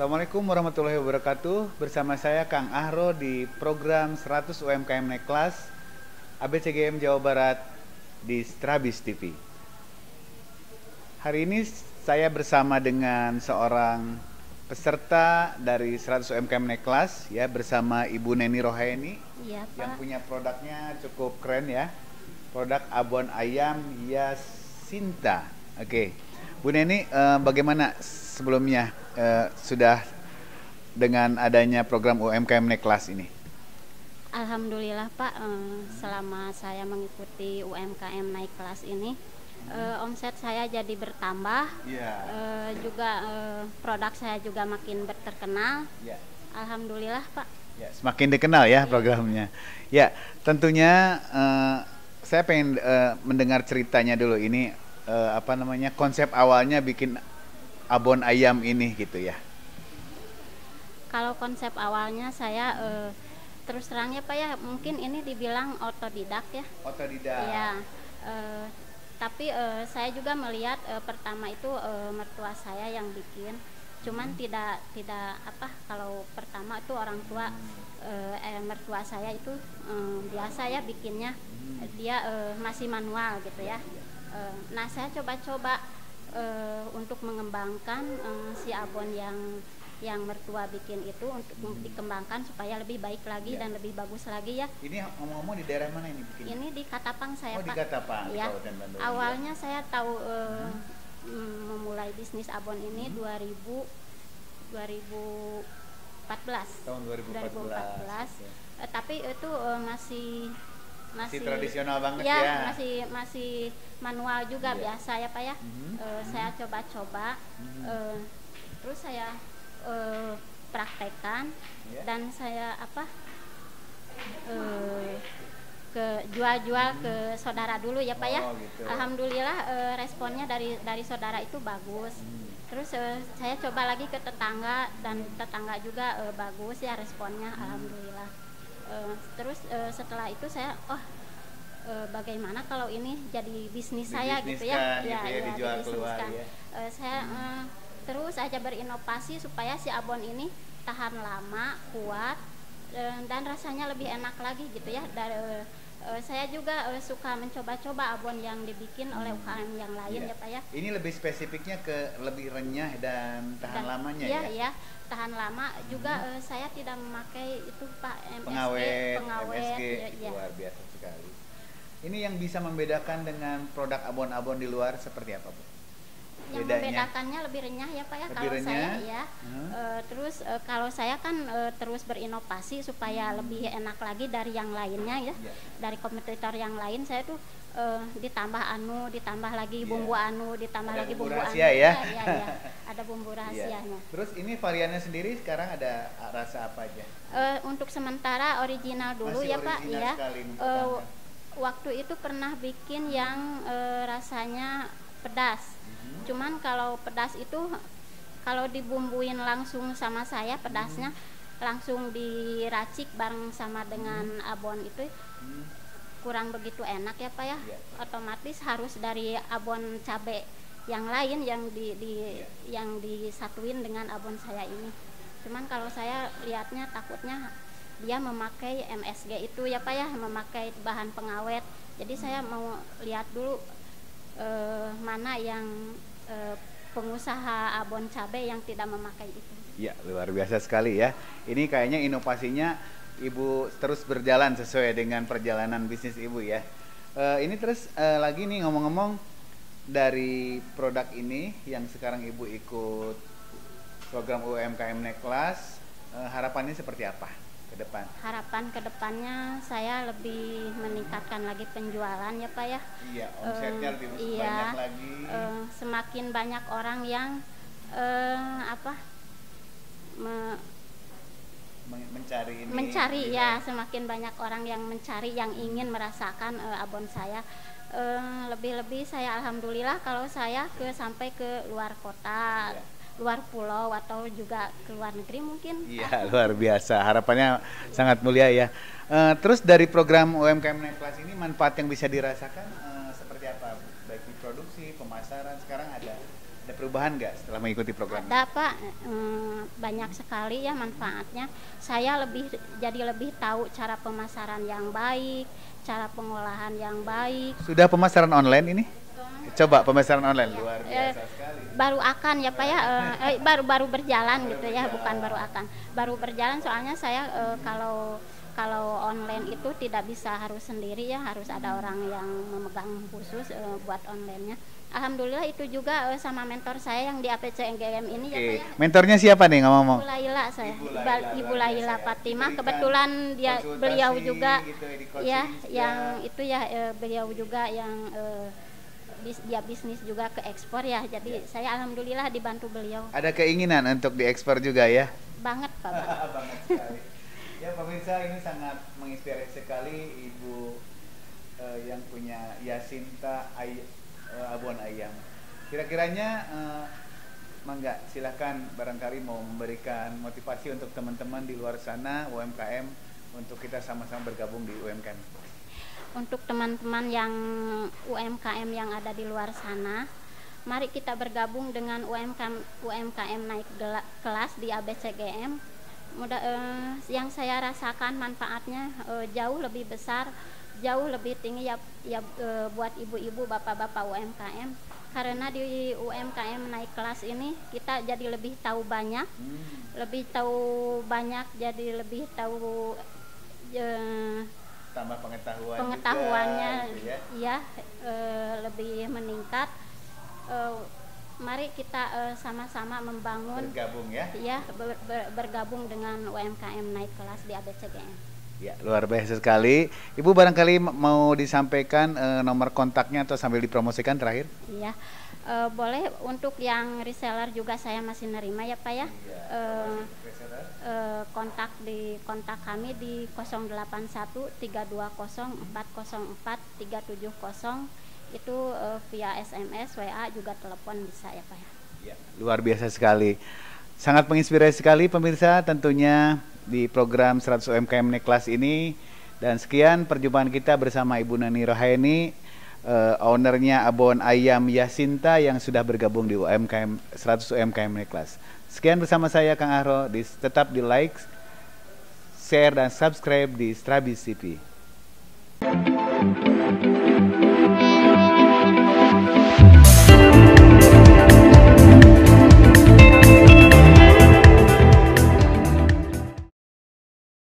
Assalamualaikum warahmatullahi wabarakatuh. Bersama saya Kang Ahro di program 100 UMKM Naik Kelas Abcgm Jawa Barat di Strabis TV. Hari ini saya bersama dengan seorang peserta dari 100 UMKM Naik Kelas ya, bersama Ibu Neni Rohaini. Iya, Pak. Yang punya produknya cukup keren ya. Produk Abon Ayam Yasinta. Oke. Bu Neni, bagaimana sebelumnya sudah dengan adanya program UMKM Naik Kelas ini? Alhamdulillah Pak, selama saya mengikuti UMKM Naik Kelas ini, omset saya jadi bertambah, juga produk saya juga makin terkenal. Alhamdulillah Pak. Ya, semakin dikenal ya programnya. Ya, tentunya saya pengen mendengar ceritanya dulu ini. Konsep awalnya bikin abon ayam ini gitu ya. Kalau konsep awalnya saya terus terangnya Pak ya, mungkin ini dibilang otodidak ya. Otodidak. Ya, tapi saya juga melihat pertama itu mertua saya yang bikin. Cuman tidak kalau pertama itu orang tua mertua saya itu biasa ya bikinnya, dia masih manual gitu ya. Nah, saya coba-coba untuk mengembangkan si abon yang mertua bikin itu untuk dikembangkan supaya lebih baik lagi dan lebih bagus lagi ya. Ini ngomong-ngomong di daerah mana ini bikinnya? Ini di Katapang saya Pak. Di Katapang, ya. Bandung. Awalnya saya tahu memulai bisnis abon ini 2014. Tahun 2014. Tapi itu masih tradisional banget ya, ya. masih manual juga biasa ya Pak ya. Saya coba-coba, terus saya praktekkan dan saya ke jual-jual ke saudara dulu ya Pak ya. Gitu. Alhamdulillah responnya dari saudara itu bagus. Terus saya coba lagi ke tetangga dan tetangga juga bagus ya responnya. Alhamdulillah. Terus setelah itu saya bagaimana kalau ini jadi bisnis saya gitu ya, dijual keluar ya. Saya terus aja berinovasi supaya si abon ini tahan lama, kuat, dan rasanya lebih enak lagi gitu ya. Saya juga suka mencoba-coba abon yang dibikin oleh UKM yang lain ya Pak ya. Ini lebih spesifiknya ke lebih renyah dan tahan lamanya ya? Iya, tahan lama. Juga saya tidak memakai itu Pak pengawet. Ya. Luar biasa sekali. Ini yang bisa membedakan dengan produk abon-abon di luar seperti apa Bu? Yang membedakannya lebih renyah ya Pak ya, kalau saya ya. Terus kalau saya kan terus berinovasi supaya lebih enak lagi dari yang lainnya ya. Dari kompetitor yang lain saya tuh ditambah lagi bumbu ditambah lagi bumbu rahasia ya. Ada bumbu rahasianya. Terus ini variannya sendiri sekarang ada rasa apa aja? Untuk sementara original dulu. Masih ya Pak ya. Waktu itu pernah bikin yang rasanya pedas. Cuman kalau pedas itu kalau dibumbuin langsung sama saya pedasnya langsung diracik bareng sama dengan abon itu kurang begitu enak ya Pak ya. Otomatis harus dari abon cabe yang lain yang disatuin dengan abon saya ini. Cuman kalau saya lihatnya takutnya dia memakai MSG itu ya Pak ya, memakai bahan pengawet. Jadi saya mau lihat dulu mana yang pengusaha abon cabai yang tidak memakai itu. Ya, luar biasa sekali ya. Ini kayaknya inovasinya Ibu terus berjalan sesuai dengan perjalanan bisnis Ibu ya. Ini terus lagi nih ngomong-ngomong dari produk ini yang sekarang Ibu ikut program UMKM Naik Kelas, harapannya seperti apa ke depan? Harapan ke depannya saya lebih meningkatkan lagi penjualan ya Pak ya. Iya, omsetnya lebih banyak lagi. Semakin banyak orang yang mencari ya, semakin banyak orang yang mencari, yang ingin merasakan abon saya. Lebih-lebih saya alhamdulillah kalau saya sampai ke luar kota. Luar pulau atau juga ke luar negeri mungkin. Iya, luar biasa. Harapannya sangat mulia ya. Terus dari program UMKM Naik Kelas ini manfaat yang bisa dirasakan seperti apa? Baik di produksi, pemasaran, sekarang ada perubahan nggak setelah mengikuti program? Ada Pak, banyak sekali ya manfaatnya. Saya jadi lebih tahu cara pemasaran yang baik, cara pengolahan yang baik. Sudah pemasaran online ini? Coba pemasaran online, luar biasa sekali. Baru akan ya Pak ya, baru berjalan gitu ya, bukan baru akan. Baru berjalan soalnya saya kalau online itu tidak bisa harus sendiri ya, harus ada orang yang memegang khusus buat onlinenya. Alhamdulillah itu juga sama mentor saya yang di Abcgm ini ya Pak ya. Mentornya siapa nih ngomong? Ibu Laila saya. Ibu Laila Fatimah, kebetulan beliau juga gitu, ya yang itu ya beliau juga yang dia bisnis juga ke ekspor ya. Jadi saya alhamdulillah dibantu beliau. Ada keinginan untuk diekspor juga ya? Banget Pak. Banget sekali. Ya pemirsa, ini sangat menginspirasi sekali Ibu yang punya Yasinta Abon Ayam. Kira-kiranya mangga silahkan barangkali mau memberikan motivasi untuk teman-teman di luar sana UMKM untuk kita sama-sama bergabung di UMKM. Untuk teman-teman yang UMKM yang ada di luar sana, mari kita bergabung dengan UMKM naik kelas di Abcgm. Yang saya rasakan manfaatnya jauh lebih besar, jauh lebih tinggi ya buat ibu-ibu, bapak-bapak UMKM. Karena di UMKM naik kelas ini kita jadi lebih tahu banyak, jadi lebih tahu tambah pengetahuannya juga, gitu ya, lebih meningkat. Mari kita sama-sama membangun, bergabung ya, bergabung dengan UMKM naik kelas di Abcgm. Ya, luar biasa sekali. Ibu barangkali mau disampaikan nomor kontaknya atau sambil dipromosikan terakhir? Iya, boleh. Untuk yang reseller juga saya masih nerima ya Pak ya. Kontak kami di 081 320 404 370. Itu via SMS, WA, juga telepon bisa ya Pak ya. Ya, luar biasa sekali. Sangat menginspirasi sekali pemirsa tentunya di program 100 UMKM naik kelas ini. Dan sekian perjumpaan kita bersama Ibu Nani Rohaini, ownernya Abon Ayam Yasinta yang sudah bergabung di UMKM 100 UMKM naik kelas. Sekian bersama saya Kang Ahro, tetap di like, share dan subscribe di Strabis TV.